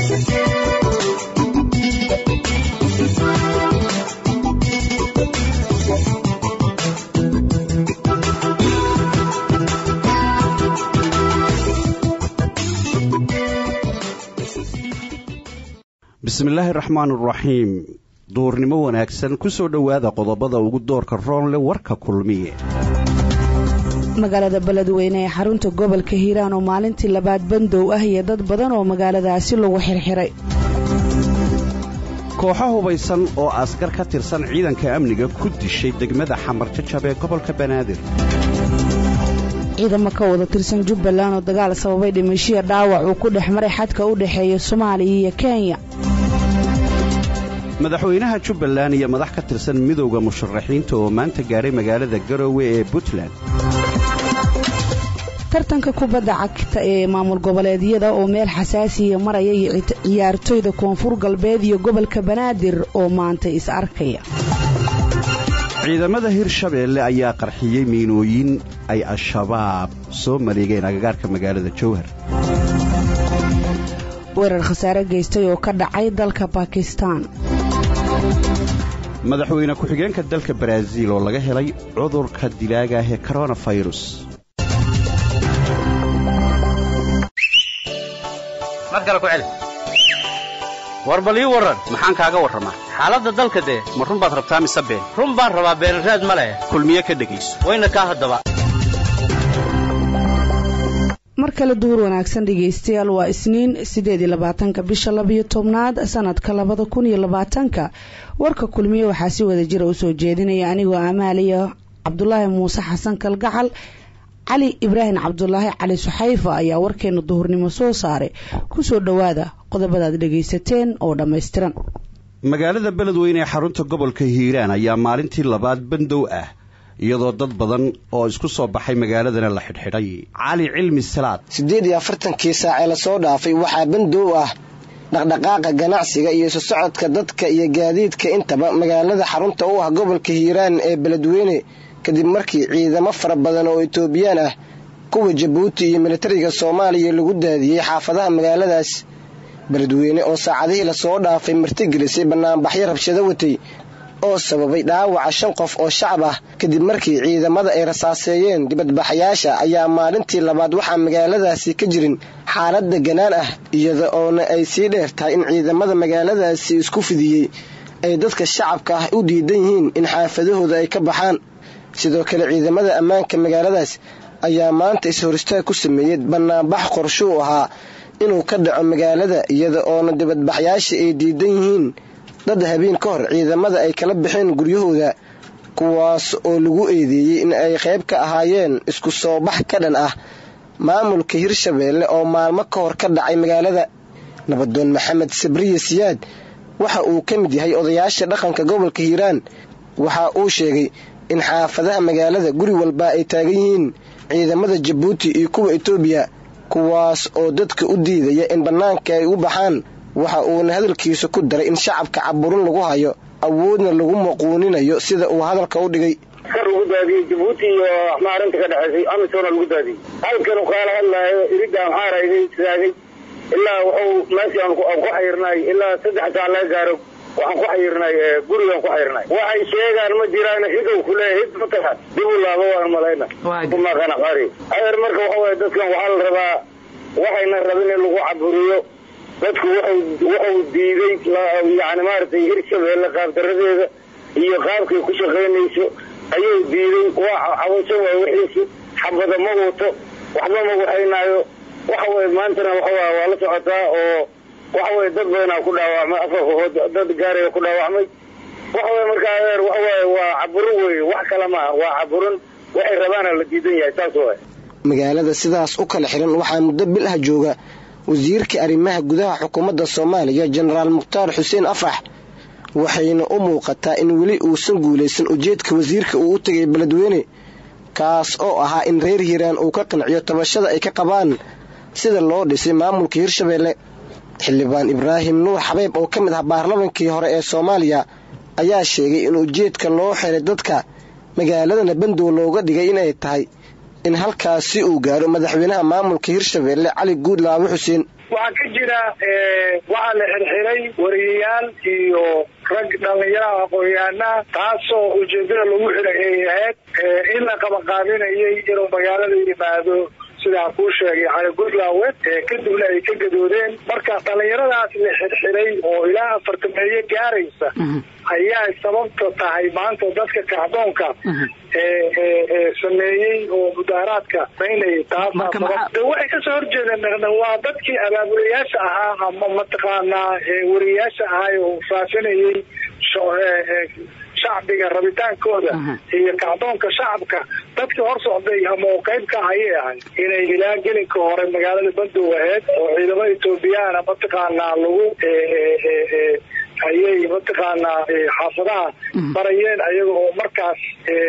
bismillaahi raxmaani raxiim duurnimo wanaagsan ku soo dhowaada qodobada ugu doorka roonle warka kulmiye magaalada beledweyne ee xarunta gobolka hiiraan oo maalintii labaad bandow ah iyo dad badan oo magaaladaasi lagu xirxiray kooxo hubaysan oo askar ka tirsan ciidanka amniga ku dishay degmada xamarjajab ee gobolka banaadir ciidamo ka wada tirsan jubbaland oo dagaal sababay dhimashiya dhaawac uu ku dhex maray xadka u dhexeeya Soomaaliya iyo Kenya madaxweynaha jubbaland iyo madax ka tirsan midowga musharaxiinta oo maanta gaaray magaalada Garowe ee Puntland tartanka kubadda cagta ee maamul goboleedyada oo meel xasaasi ah maraya ciyaartoyda koonfur galbeed iyo gobolka banaadir oo maanta is arkaya ciidamada Hirshabeelle ayaa qarxiyay miinooyin ay al-shabaab soo maleegeen agagaarka magaalada Jowhar weerar khasaare geystay oo ka dhacay dalka Pakistan madaxweyne ku-xigeenka dalka Brazil oo laga helay cudurka dilaaga ah ee coronavirus madkala ku celi warbali waran maxaan kaaga waramaa xaaladda dalka de ma run baad rabtaa mise been run baan rabaa been raad ma leh kulmiye ka dhageyso wayna ka hadaba mar kale duur wanaagsan dhageystayaal waa isniin 28 bisha 12 sanadka 2020 warka kulmiye waxa si wada jira u soo jeedinaya anigoo Amaaliya Cabdullaahi Muuse Xasan Kalgacal Ali Ibrahim Cabdullaahi Ali Suxayfa ayaa warkeena duhurnimo soo saaray ku soo dhawaada qodobada aad dhageysateen oo dhameystiran magaalada beledweyne ee xarunta gobolka Hiiraan ayaa maalintii labaad bandow ah iyadoo dad badan oo isku soo baxay magaaladana la xidhxidhay cali cilmi salaad 48 saac la soo dhaafay waxa bandow ah dhaqdhaqaaqa ganacsiga iyo soo socodka dadka iyo gaadiidka intaba magaalada xarunta u ah gobolka Hiiraan ee beledweyne kadib markii ciidamo fara badan oo Itoobiyaan ah kuwa Djibouti iyo militariga Soomaaliya lagu daadiyay xaafadaha magaaladaas beledweyne oo saacadihii la soo dhaafay martigelisay banaanbaxyo rabshado watay oo sababay dhaawaca 5 qof oo shacab ah kadib markii ciidamada ay rasaaseeyeen dibadbaxayaasha ayaa maalintii labaad waxa magaaladaasi ka jirin xaalad deganaan ah iyada oo ay sii dheertahay in ciidamada magaaladaasi isku fidiyay ay dadka shacabka ah u diidan yihiin in xaafadahooda ay ka baxaan sidoo kale ciidamada ammaanka magaaladaas ayaa maanta is-horistaag ku sameeyay banaanbax qorshe u ahaa inuu ka dhaco magaalada iyada oo dibadbaxayaasha ay diidan yihiin dad habeen ka hor ciidamada ay kala bixeen guryahooda kuwaas oo lagu eedeeyay in ay qayb ka ahaayeen isku soo bax ka dhan ah maamulka Hirshabeelle oo maalmo ka hor ka dhacay magaalada nabadoon Maxamed Sabriye Siyaad waxa uu ka mid yahay odayaasha dhaqanka gobolka Hiiraan waxa uu sheegay in xaafadaha magaalada guri walba ay taagan yihiin ciidamada Djibouti iyo kuwa Itoobiya kuwaas oo dadka u diidaya in banaanka ay u baxaan waxa uu hadalkiisa ku daray in shacabka caburun lagu hayo awoodna lagu maquuninayo sida uu hadalka u dhigay kar ugu daadiyay Djibouti iyo maarinta ka dhaxaysay amisoona lagu daadiyay halkan uu kala hadlayo irida maxaaraydii sidaagay ilaa wuxuu meeshaan ku xayrnay ilaa 3 saac la gaaro waxaan ku xayrnay gurigan ku xayrnay waxay sheegaan ma jiraan xidow kule hidmata dibu laabo waan malayna kuma kana qari ayar marka waxa dadkan waxa la rabaa waxayna rabin in lagu caburiyo dadku wuxuu diiday yaani maartay Hirshabeelle qaab daradeeda iyo qaabkay ku shaqeynayso ayuu diiday waxa awoodo wixii xabada ma wato waxba ma waxaynayo waxa maanta waxa la socotaa oo waxa dad badan ku dhaawacmay afar dad gaaray ku dhaawacmay waxa markaa waa caburu weey wax kala ma waa caburun waxay rabaan la diidan yahay taas oo magaalada sidaas u kala xiran waxa muddo bil ah jooga wasiirka arrimaha gudaha xukuumadda Soomaaliya Generaal Mukhtaar Xuseen Afrax waxayna u muuqataa in wali uusan guuleysan ujeedka wasiirka uu u tagay beledweyne kaas oo ahaa in reer Hiiraan uu ka qanciyo tabashada ay ka qabaan sida loo dhisay maamulka Hirshabeelle xildhibaan Ibraahim Nuur Xabeeb oo kamid ah baarlamaankii hore ee Soomaaliya ayaa sheegay in ujeedka loo xiray dadka magaalada bandow looga dhigay inay tahay in halkaasi uu gaaro madaxweynaha maamulka Hirshabeelle Cali Guudlaawe Xuseen waxaa ka jira waxaa la xirxiray wariyayaal iyo rag dhalinyaraha aqoon-yahanaha taasoo ujeedada lagu xiray ay ahayd in la qabaqaabinayay inuu magaalada yimaado sidaan kuu sheegay cali gudlaawe kadibna ay ka gadoodeen marka dhalinyaradaas la xirxiray oo ilaa 40 gaaraysa ayaa sababta tahay maanta dadka kacdoonka sameeyey oo mudaaharaadka sameeyay taas waxay ka soo horjeedeen waa dadkii abaabulayaasha ahaa ama mataqaanaa wariyaasha ahaa oo faafinayay shacbiga rabitaankooda iyo kacdoonka shacabka dadka hor socday ama qayb ka ayay ahay inay ilaa gelinka hore magaalada bandow ahayd oo ciidamada Etoobiyana mataqaanaa lagu ayay mataqaanaa xaafadaha barayeen ayaga oo markaas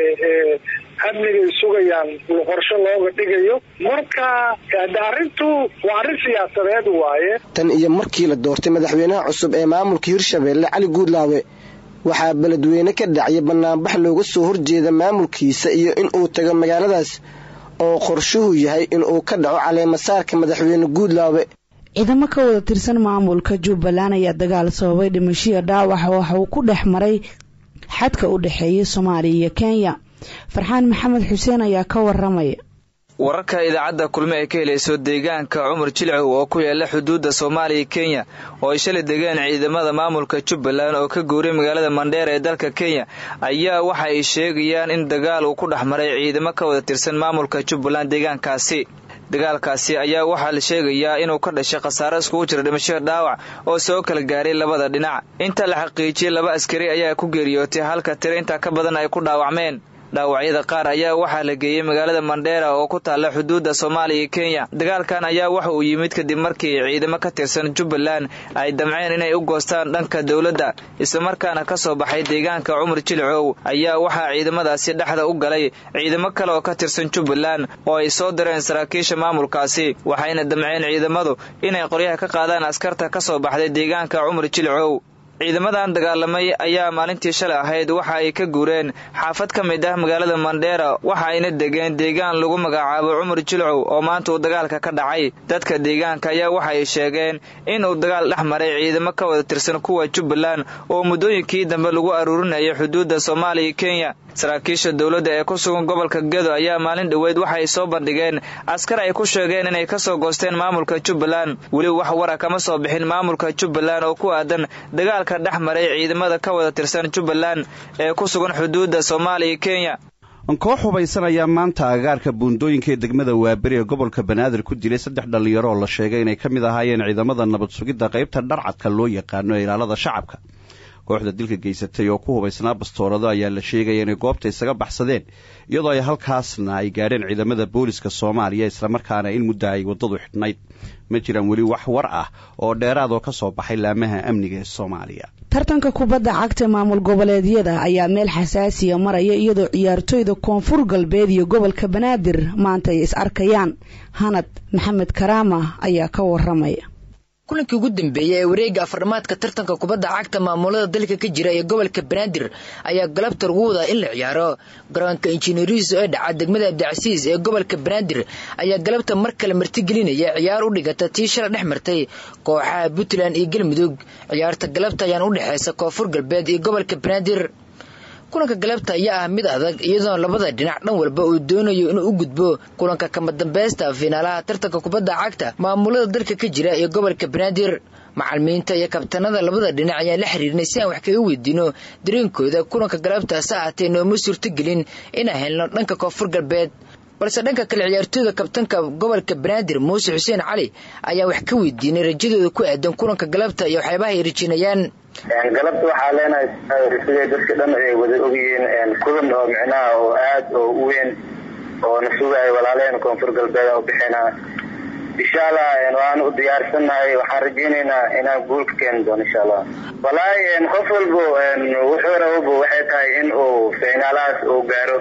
amniga sugayaan qorshe looga dhigayo marka arrintu waa arrin siyaasadeed waaye tan iyo markii la doortay madaxweynaha cusub ee maamulka Hirshabelle Cali Guudlaawe waxaa beledweyne ka dhacay banaanbax looga soo horjeeda maamulkiisa iyo in uu tago magaaladaas oo qorshuhu yahay in uu ka dhaco caleemasaarka madaxweyne Guudlaawe ciidamo ka wada tirsan maamulka Jubbaland ayaa dagaal sababay dhimasho dhaawac waxa uu ku dhex maray xadka u dhaxeeya Soomaaliya iyo Kenya Farxaan Maxamed Xuseen ayaa ka waramay wararka idaacada kulme ee ka helayso deegaanka Cumar Jilcow oo ku yaala xuduudda Soomaaliya Kenya oo ay shalay deegaan ciidamada maamulka Jubbaland oo ka guuray magaalada Mandheera ee dalka Kenya ayaa waxa ay sheegayaan in dagaal uu ku dhaxmaray ciidamo ka wada tirsan maamulka Jubbaland deegaankaasi dagaalkaasi ayaa waxa la sheegayaa inuu ka dhashay khasaare isku jira dhimasho dhaawac oo soo kala gaaray labada dhinac inta la xaqiijiyay 2 askari ayaa ku geeriyootay halka tirainta ka badan ay ku dhaawacmeen dhaawacyada qaar ayaa waxaa la geeyay magaalada Mandheera oo ku taala xuduudda Soomaaliya iyo Kenya dagaalkan ayaa waxa uu yimid kadib markii ciidamo ka tirsan Jubbaland ay damceen inay u goostaan dhanka dawladda isla markaana ka soo baxay deegaanka Cumar Jilcow ayaa waxa ciidamadaasi dhaxda u galay ciidamo kale oo ka tirsan Jubbaland oo ay soo direen saraakiisha maamulkaasi waxayna damceen ciidamadu inay qoryaha ka qaadaan askarta ka soo baxday deegaanka Cumar Jilcow ciidamadan dagaalamay ayaa maalintii shalay ahayd waxa ay ka guureen xaafad ka mid ah magaalada Mandheera waxa ayna degeen deegaan lagu magacaabo Cumar Jilcow oo maanta uu dagaalka ka dhacay dadka deegaanka ayaa waxa ay sheegeen in uu dagaal dhex maray ciidamo ka wada tirsan kuwa Jubbaland oo muddooyinkii dambe lagu aruurinayay xuduudda Soomaaliya iyo Kenya saraakiisha dawladda ee ku sugan gobolka Gedo ayaa maalin dhaweyd waxa ay soo bandhigeen askar ay ku sheegeen inay ka soo goosteen maamulka Jubbaland wali wax wara kama soo bixin maamulka Jubbaland oo ku aadan dagaalka dhexmaray ciidamada ka wada tirsan Jubbaland ee ku sugan xuduudda Soomaaliya iyo Kenya koox hubaysan ayaa maanta agaarka buundooyinka degmada Waaberi ee gobolka Banaadir ku dilay 3 dhalinyaro oo la sheegay inay kamid ahaayeen ciidamada nabad sugidda qaybta dharcadka loo yaqaan ee ilaalada shacabka kooxda dilka geysatay oo ku hubaysnaa bastoorado ayaa la sheegay inay goobta isaga baxsadeen iyadoo ay halkaasna ay gaadheen ciidamada booliska Soomaaliya isla markaana in muddo ay wadadu xidhnayd ma jiraan wali wax war ah oo dheeraad oo ka soo baxay laamaha amniga ee Soomaaliya tartanka kubadda cagta maamul goboleedyada ayaa meel xasaasi ah maraya iyadoo ciyaartoyda Koonfur Galbeed iyo gobolka Banaadir maanta ay is arkayaan Hanad Maxamed Karaama ayaa ka waramay kulankii ugu dambeeyay ee wareegga afarmaadka tartanka kubadda cagta maamulada dalka ka jira ee gobolka Banaadir ayaa galabta ugu wada in la ciyaaro garoonka Engineers ee dhaca degmada Abdicasiis ee gobolka Banaadir ayaa galabta mar kale martigelinaya ciyaar u dhigata tii shalay dhex martay kooxaha Puntland iyo Galmudug ciyaarta galabta ayaan u dhaxaysa Koonfur Galbeed iyo gobolka Banaadir kulanka galabta ayaa ah mid adag iyadoo labada dhinac dhan walba uu doonayo inuu u gudbo kulanka kama dambaysta finaalaha tartanka kubadda cagta maamulada dalka ka jira ee gobolka Banaadir macallimiinta iyo kabtanada labada dhinac ayaa la xiriirnay si aan wax kaga weydiino dareenkooda kulanka galabta saacatee nooma suurtagelin inaan helno dhanka Koonfur Galbeed balse dhanka kale ciyaartoyda kabtanka gobolka Banaadir Muuse Xuseen Cali ayaa wax ka weydiinay rajadooda ku aadan kulanka galabta iyo waxyaabaha ay rajinayaan galabta waxaa leenahay sidee dadka dhan ay wada ogyihiin kulan oo micnaha oo aad oo u weyn oo na sugayo walaaleen Koonfur Galbeed oo bixina inshallah waan u diyaarsanahay waxaan rajaynaynaa inaan guul ka keeno doono inshallah walaahi qof walba wuxuu rabo waxay tahay in uu finaalaas uu gaaro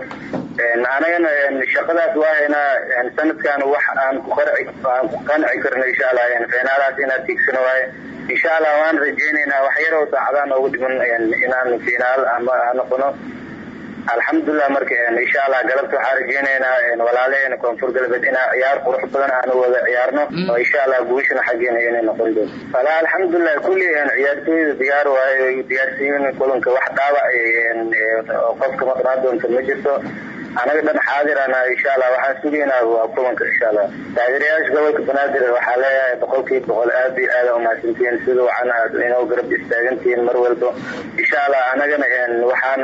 anagana shaqadaas waa inaan sanadkan wax aan ku qanci karno inshallah finaalaas inaad tiigsano waaye inshallah waan rajaynaynaa wax yar oo saacadaan ugu dhiman inaan finaal ama noqono alxamdulillah marka insha Allah galabta waxaan rajeynaynaa walaalaheen koonfur galbeed inaan ciyaar qurux badan aan wada ciyaarno oo insha Allah guushana xageena inay noqon doonto fala alxamdulillah kulli ciyaartooyda diyaar waayo diyaarsiin kulanka wax dhaawac qofka ma qaadan doonto ma jirto anaga dhan xaadirana insha Allah waxaan sugeynaa waa kulanka insha Allah taageerayaasha gobolka Banaadir waxa leeyahay boqolkiiba boqol aad iyo aad u mahadsantiin sida waxaan aad inoo garab istaagantiin mar walba insha Allah anagana waxaan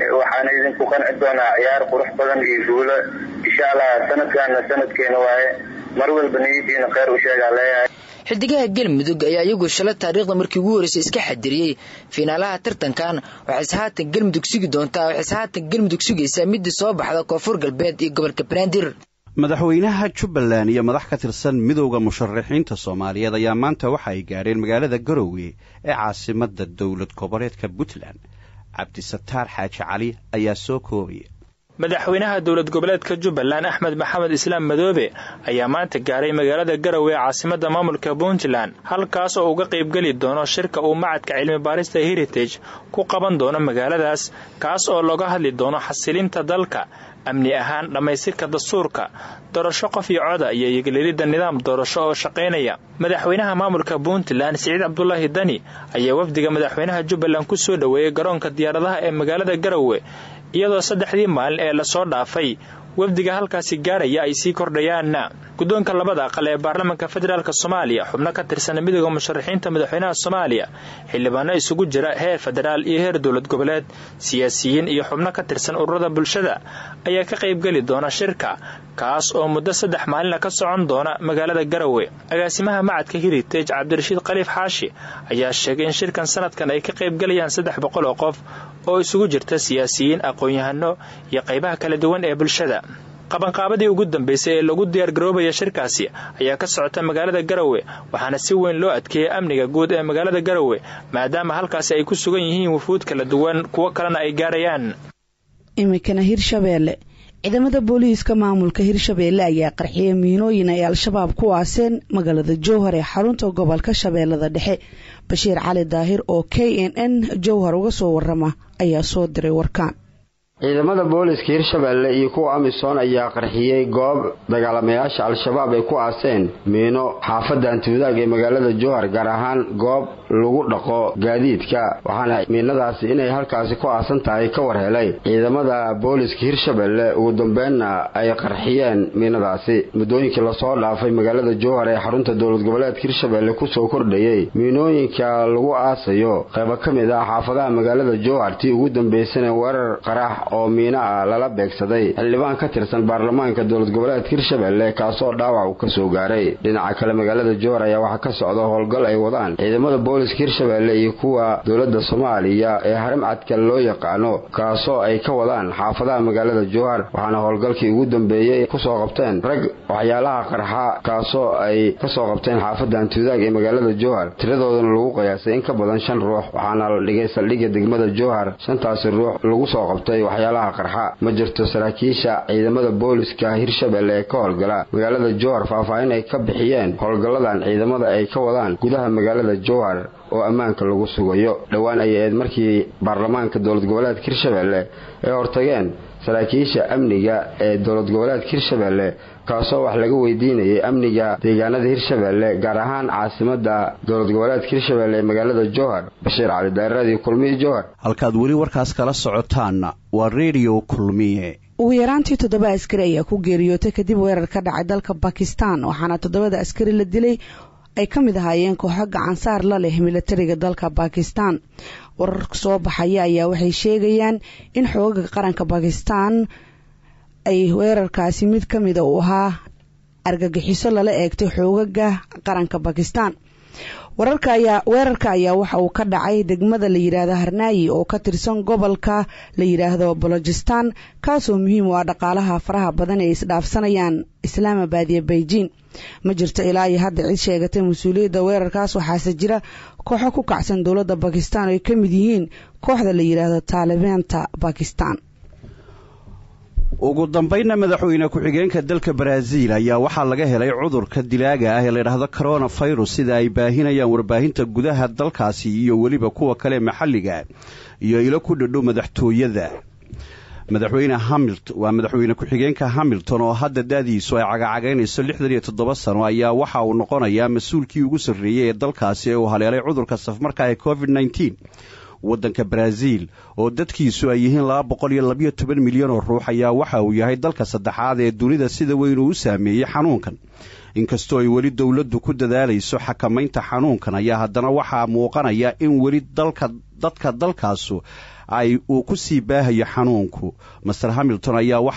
idin ku qanci doonaa ciyaar qurux badan iyo guulo insha Allah sanadkeena waaye mar walba niyadiina khayr u sheegaa leeyahay xidigaha galmudug ayaa iyagu shalay taariikhda markii ugu horeysay iska xadiriyay finaalaha tartankan waxay haatan galmudug sugi doontaa sugaysaa mid soo baxda koonfur galbeed iyo gobolka Banaadir madaxweynaha Jubbaland iyo madax ka tirsan midowga musharaxiinta Soomaaliyeed ayaa maanta waxa ay gaareen magaalada Garowe ee caasimadda dawlad goboleedka Puntland Cabdisataar Xaaji Cali ayaa soo koobay madaxweynaha dawlad goboleedka Jubbaland Axmed Maxamed Islaam Madoobe ayaa maanta gaaray magaalada Garowe ee caasimadda maamulka Puntland halkaas oo uga qayb gali doono shirka uu macadka cilmi baarista Heritage ku qaban doono magaaladaas kaas oo looga hadli doono xasilinta dalka amni ahaan dhamaystirka dastuurka doorasho qof iyo cod iyo yeglelida nidaam doorasho oo shaqeynaya madaxweynaha maamulka Puntland Siciid Cabdullaahi Dani ayaa wafdiga madaxweynaha Jubbaland ku soo dhaweeyay garoonka diyaaradaha ee magaalada Garowe iyadoo 3 maalin ee la soo dhaafay wafdiga halkaasi gaaraya ay sii kordhayaan gudoonka labada aqal ee baarlamaanka federaalka Soomaaliya xubno ka tirsan midowga musharaxiinta madaxweynaha Soomaaliya xildhibaano isugu jira heer federaal iyo heer dawlad goboleed siyaasiyiin iyo xubno ka tirsan ururada bulshada ayaa ka qayb gali doona shirka kaas oo muddo 3 maalin ka socon doona magaalada Garowe agaasimaha macadka Heritage Cabdirashiid Khaliif Xaashi ayaa sheegay in shirkan sanadkan ay ka qayb galayaan 300 oo qof oo isugu jirta siyaasiyiin aqoon-yahano iyo qaybaha kala duwan ee bulshada qabanqaabadii ugu dambeysay ee lagu diyaar garoobaya shirkaasi ayaa ka socota magaalada Garowe waxaana si weyn loo adkeeyay amniga guud ee magaalada Garowe maadaama halkaasi ay ku sugan yihiin wufuud kala duwan kuwa kalena ay gaarayaan imikana Hirshabeelle ciidamada booliiska maamulka Hirshabeelle ayaa qarxiyay miinooyin ay al-shabaab ku aaseen magaalada Jowhar ee xarunta gobolka Shabeellada Dhexe Bashiir Cali Daahir oo KNN Jowhar uga soo warrama ayaa soo diray warkaan ciidamada booliiska Hirshabeelle iyo kuwa Amisom ayaa qarxiyay goob dagaalamayaasha al-shabaab ay ku aaseen miino xaafadda Antuudaag ee magaalada Jowhar gaar ahaan goob lagu dhaqo gaadiidka waxaana miinadaasi inay halkaasi ku aasan tahay ka war helay ciidamada booliiska Hirshabeelle ugu dambeynna ay qarxiyeen miinadaasi muddooyinkii la soo dhaafay magaalada Jowhar ee xarunta dawlad goboleedka Hirshabeelle ku soo kordhayay miinooyinka lagu aasayo qayb ka mid ah xaafadaha magaalada Jowhar tii ugu dambeysay weerar qarax oo miina lala beegsaday xildhibaan ka tirsan baarlamaanka dawlad goboleedka Hirshabeelle kaasoo dhaawac uu ka soo gaaray dhinaca kale magaalada Jowhar ayaa waxa ka socda howlgal ay wadaan ciidamada booliiska Hirshabeelle iyo kuwa dawladda Soomaaliya ee haramcadka loo yaqaano kaasoo ay ka wadaan xaafadaha magaalada Jowhar waxaana howlgalkii ugu dambeeyay ku soo qabteen rag waxyaalaha qarxa kaasoo ay ka soo qabteen xaafadda Antuudaag ee magaalada Jowhar tiradoodana lagu qiyaasay in ka badan 5 ruux waxaana la dhigay saldhigga degmada Jowhar 5taas ruux lagu soo qabtay waxyaalaha qarxa ma jirto saraakiisha ciidamada booliiska Hirshabeelle ee ka howlgala magaalada Jowhar faahfaahin ay ka bixiyeen howlgaladan ciidamada ay ka wadaan gudaha magaalada Jowhar oo ammaanka lagu sugayo dhawaan ay markii baarlamaanka dawlad goboleedka Hirshabeelle ay hortageen saraakiisha amniga ee dawlad goboleedka Hirshabeelle kaasoo wax laga weydiinayay amniga deegaanada Hirshabeelle gaar ahaan caasimadda dawlad goboleedka Hirshabeelle ee magaalada Jowhar Bashiir Cali Daahir kulmiye Jowhar halkaad weli warkaas kala socotaan waa radio kulmiye ugu yaraantii 7 askari ayaa ku geeriyootay kadib weerar ka dhacay dalka Pakistan waxaana 7 askari la dilay ay ka mid ahaayeen kooxo gacansaar la leh militariga dalka Pakistan wararka soo baxaya ayaa waxay sheegayaan in xoogagga qaranka Pakistan ay weerarkaasi mid ka mid u ahaa argagixiso lala eegtay xoogagga qaranka Pakistan weerarka ayaa waxa uu ka dhacay degmada la yiraahdo Harnaayi oo ka tirsan gobolka la yiraahdo Balochistan kaasoo muhiim u ah dhaqaalaha faraha badan ee isdhaafsanayaan Islamabad iyo Beijing ma jirto ilaa iyo hadda cid sheegatay mas'uuliyadda weerarkaas waxaase jira kooxo ku kacsan dawladda Pakistan oo ay ka mid yihiin kooxda la yiraahdo Taliban-ta Pakistan ugu dambayna madaxweyne ku-xigeenka dalka Brazil ayaa waxaa laga helay cudurka dilaaga ah ee la yiraahdo coronavirus sida ay baahinayaan warbaahinta gudaha dalkaasi iyo waliba kuwa kale maxalliga iyo ilo ku dhadhow madaxtooyada madaxweyne ku-xigeenka Hamilton oo hadda daadiisu ay cagacagaynayso 67 sano ayaa waxa uu noqonayaa mas-uulkii ugu sarreeyay ee dalkaasi ee uu haleelay cudurka safmarka ee COVID-19 waddanka Brazil oo dadkiisu ay yihiin 212 milyan oo ruux ayaa waxa uu yahay dalka saddexaad ee dunida sida weyn u saameeyay xanuunkan inkastoo ay weli dawladdu ku dadaalayso xakamaynta xanuunkan ayaa haddana waxaa muuqanaya in weli dadka dalkaasu uu ku sii baahayo xanuunku Mr Hamilton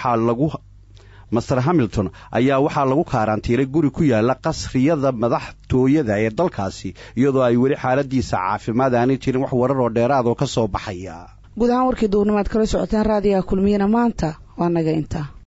ayaa waxaa lagu kaaraantiilay guri ku yaala qasriyada madaxtooyada ee dalkaasi iyadoo ay weli xaaladiisa caafimaad aanay jirin wax warar oo dheeraad oo ka soo baxaya guud ahaan warkii duurnimaad kala socoteen raadiyaha kulmiyana maanta waa naga intaa